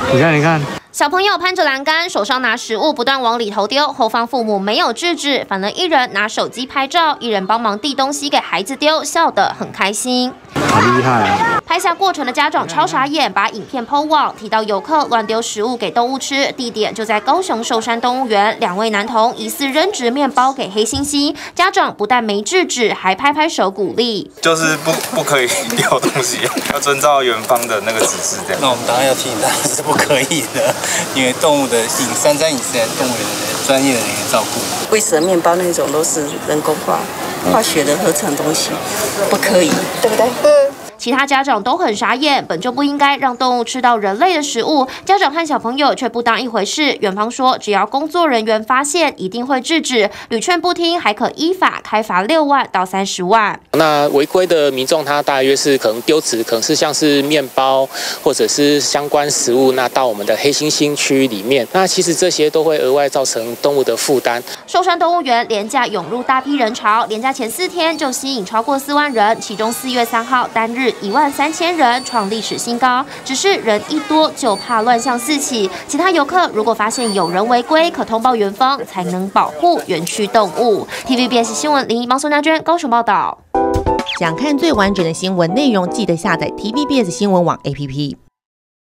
你看。 小朋友攀着栏杆，手上拿食物不断往里头丢，后方父母没有制止，反而一人拿手机拍照，一人帮忙递东西给孩子丢，笑得很开心。 好厉害啊！ 拍下过程的家长超傻眼，把影片 PO 网，提到游客乱丢食物给动物吃，地点就在高雄寿山动物园，2位男童疑似扔掷面包给黑猩猩，家长不但没制止，还拍拍手鼓励， 就是不可以丢东西，要遵照园方的那个指示这样。 那我们当然要提醒大家是不可以的，因为动物的3餐饮食动物园的专业的人员照顾。 喂食的面包那种都是人工化学的合成东西，不可以，对不对？ 其他家长都很傻眼，本就不应该让动物吃到人类的食物，家长和小朋友却不当一回事。园方说，只要工作人员发现，一定会制止，屡劝不听，还可依法开罚6万到30万。 那违规的民众，他大约是可能丢掷，可能是像是面包或者是相关食物，那到我们的黑猩猩区域里面，那其实这些都会额外造成动物的负担。 寿山动物园连假涌入大批人潮，连假前4天就吸引超过4万人，其中4月3号单日13000人，创历史新高。只是人一多就怕乱象四起，其他游客如果发现有人违规，可通报园方，才能保护园区动物。TVBS 新闻林毛松嘉娟高雄报道。 想看最完整的新闻内容，记得下载 TVBS 新闻网 APP。